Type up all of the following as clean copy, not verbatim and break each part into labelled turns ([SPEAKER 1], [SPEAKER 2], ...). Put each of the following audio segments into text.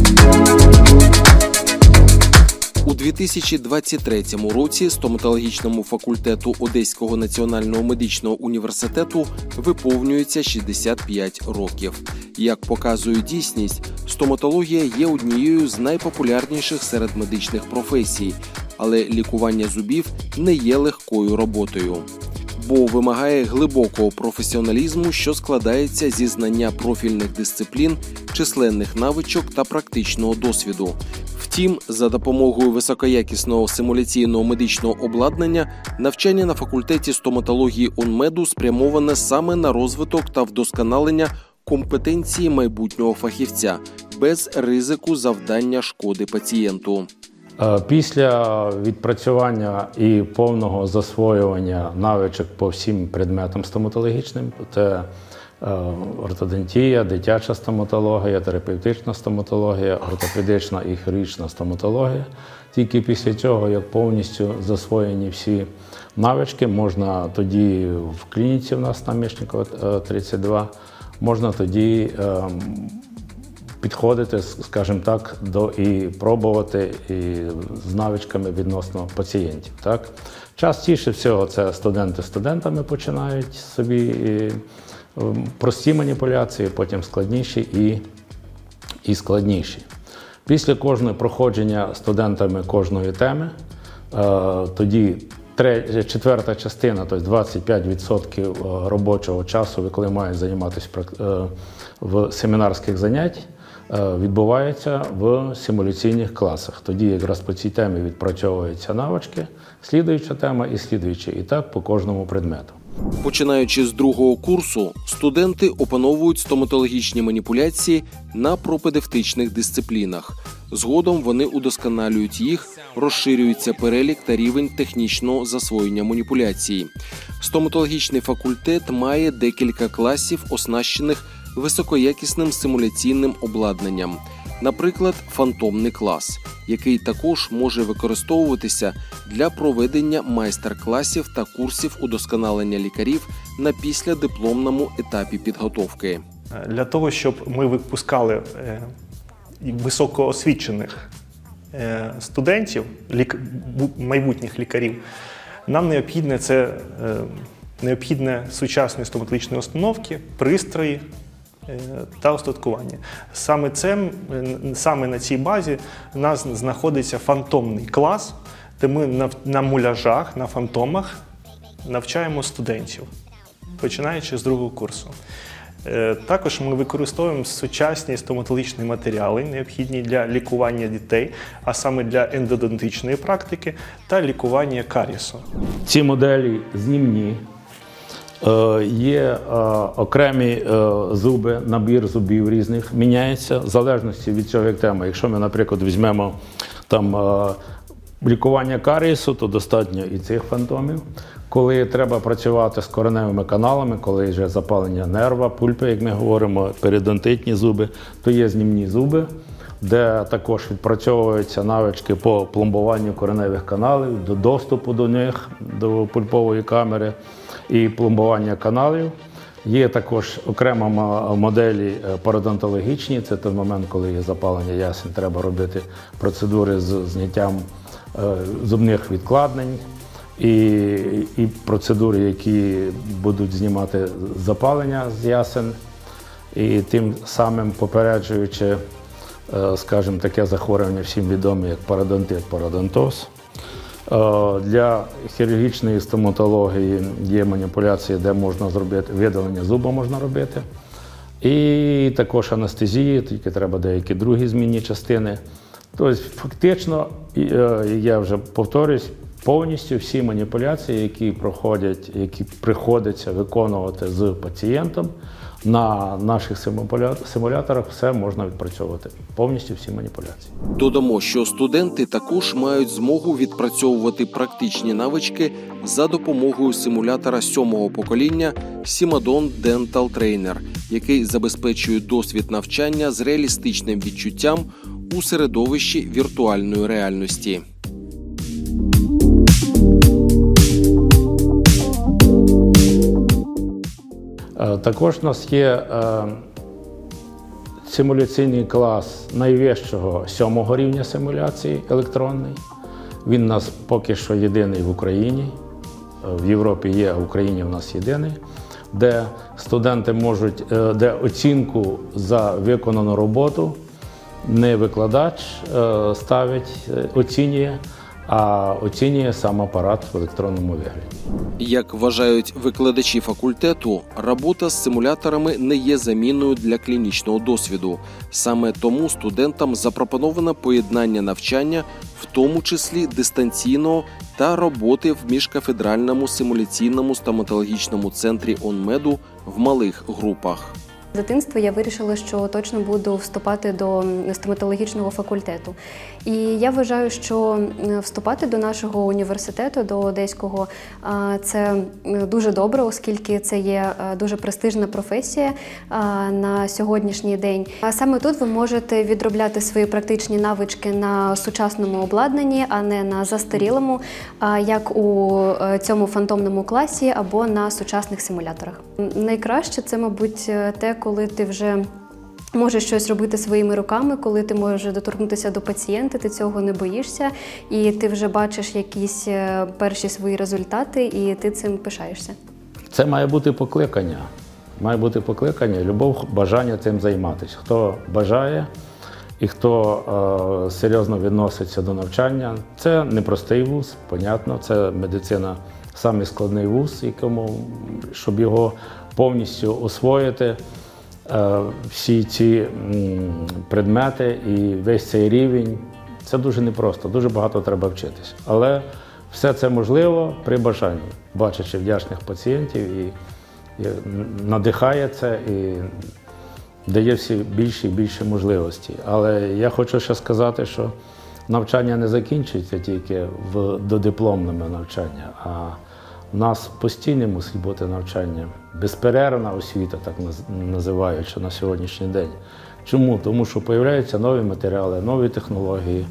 [SPEAKER 1] У 2023 році стоматологічному факультету Одеського національного медичного університету виповнюється 65 років. Як показує дійсність, стоматологія є однією з найпопулярніших серед медичних професій, але лікування зубів не є легкою роботою. Бо вимагає глибокого професіоналізму, що складається зі знання профільних дисциплін, численних навичок та практичного досвіду. Втім, за допомогою високоякісного симуляційного медичного обладнання, навчання на факультеті стоматології УНМЕДу спрямоване саме на розвиток та вдосконалення компетенції майбутнього фахівця, без ризику завдання шкоди пацієнту.
[SPEAKER 2] Після відпрацювання і повного засвоювання навичок по всім предметам стоматологічним, це ортодонтія, дитяча стоматологія, терапевтична стоматологія, ортопедична і хірургічна стоматологія. Тільки після цього, як повністю засвоєні всі навички, можна тоді в клініці у нас на Мечникова 32, можна тоді підходити, скажімо так, і пробувати з навичками відносно пацієнтів. Так? Частіше всього це студенти студентами починають собі прості маніпуляції, потім складніші і складніші. Після кожного проходження студентами кожної теми, тоді четверта частина, тобто 25% робочого часу, коли мають займатися в семінарських заняттях, відбувається в симуляційних класах. Тоді якраз по цій темі відпрацьовуються навички, слідуюча тема і слідуюча, і так по кожному предмету.
[SPEAKER 1] Починаючи з другого курсу, студенти опановують стоматологічні маніпуляції на пропедевтичних дисциплінах. Згодом вони удосконалюють їх, розширюється перелік та рівень технічного засвоєння маніпуляцій. Стоматологічний факультет має декілька класів, оснащених високоякісним симуляційним обладнанням. Наприклад, фантомний клас, який також може використовуватися для проведення майстер-класів та курсів удосконалення лікарів на післядипломному етапі підготовки.
[SPEAKER 3] Для того, щоб ми випускали високоосвічених студентів, майбутніх лікарів, нам необхідне сучасні стоматологічні установки, пристрої та устаткування. Саме на цій базі у нас знаходиться фантомний клас, де ми на муляжах, на фантомах навчаємо студентів, починаючи з другого курсу. Також ми використовуємо сучасні стоматологічні матеріали, необхідні для лікування дітей, а саме для ендодонтичної практики та лікування карієсу.
[SPEAKER 2] Ці моделі знімні. Є окремі зуби, набір зубів різних, міняється в залежності від цього як теми. Якщо ми, наприклад, візьмемо лікування карієсу, то достатньо і цих фантомів. Коли треба працювати з кореневими каналами, коли вже запалення нерва, пульпи, як ми говоримо, періодонтитні зуби, то є знімні зуби, де також відпрацьовуються навички по пломбуванню кореневих каналів, до доступу до них, до пульпової камери і пломбування каналів. Є також окремо моделі пародонтологічні, це той момент, коли є запалення ясен, треба робити процедури з зняттям зубних відкладень і процедури, які будуть знімати запалення з ясен, і тим самим попереджуючи, скажімо, таке захворювання всім відоме, як пародонтит, пародонтоз. Для хірургічної стоматології є маніпуляції, де можна зробити видалення зуба можна робити. І також анестезії, тільки треба деякі другі змінні частини. Тобто фактично, я вже повторюсь, повністю всі маніпуляції, які приходиться виконувати з пацієнтом, на наших симуляторах все можна відпрацьовувати. Повністю всі маніпуляції.
[SPEAKER 1] Додамо, що студенти також мають змогу відпрацьовувати практичні навички за допомогою симулятора 7-го покоління Simadon Dental Trainer, який забезпечує досвід навчання з реалістичним відчуттям у середовищі віртуальної реальності.
[SPEAKER 2] Також у нас є симуляційний клас найвищого 7-го рівня симуляції електронний. Він у нас поки що єдиний в Україні. В Європі є, а в Україні в нас єдиний, де студенти можуть, де оцінку за виконану роботу не викладач ставить, оцінює, а оцінює сам апарат в електронному вигляді.
[SPEAKER 1] Як вважають викладачі факультету, робота з симуляторами не є заміною для клінічного досвіду. Саме тому студентам запропоновано поєднання навчання, в тому числі дистанційного, та роботи в міжкафедральному симуляційному стоматологічному центрі ОНМЕДу в малих групах.
[SPEAKER 4] З дитинства я вирішила, що точно буду вступати до стоматологічного факультету. І я вважаю, що вступати до нашого університету, до Одеського, це дуже добре, оскільки це є дуже престижна професія на сьогоднішній день. А саме тут ви можете відробляти свої практичні навички на сучасному обладнанні, а не на застарілому, як у цьому фантомному класі або на сучасних симуляторах. Найкраще це, мабуть, те, коли ти вже можеш щось робити своїми руками, коли ти можеш доторкнутися до пацієнта, ти цього не боїшся, і ти вже бачиш якісь перші свої результати, і ти цим пишаєшся.
[SPEAKER 2] Це має бути покликання. Має бути покликання, любов, бажання цим займатися. Хто бажає і хто серйозно відноситься до навчання, це непростий вуз, понятно, це медицина самий складний вуз, якому, щоб його повністю освоїти, всі ці предмети і весь цей рівень, це дуже непросто, дуже багато треба вчитися. Але все це можливо при бажанні, бачачи вдячних пацієнтів, і надихає це, і дає всі більші і більші можливості. Але я хочу ще сказати, що навчання не закінчується тільки в додипломному навчанні, а у нас постійно мусить бути навчання, безперервна освіта, так називаючи на сьогоднішній день. Чому? Тому що з'являються нові матеріали, нові технології,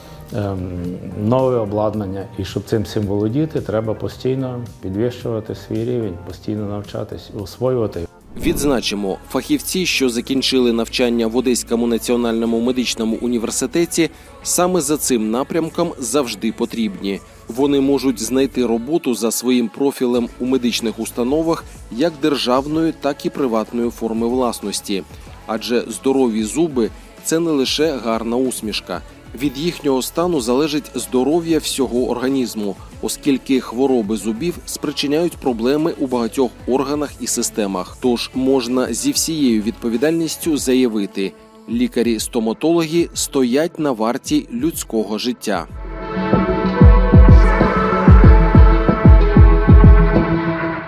[SPEAKER 2] нове обладнання. І щоб цим всім володіти, треба постійно підвищувати свій рівень, постійно навчатись, освоювати.
[SPEAKER 1] Відзначимо, фахівці, що закінчили навчання в Одеському національному медичному університеті, саме за цим напрямком завжди потрібні. Вони можуть знайти роботу за своїм профілем у медичних установах як державної, так і приватної форми власності. Адже здорові зуби – це не лише гарна усмішка. Від їхнього стану залежить здоров'я всього організму, оскільки хвороби зубів спричиняють проблеми у багатьох органах і системах. Тож можна зі всією відповідальністю заявити – лікарі-стоматологи стоять на варті людського життя.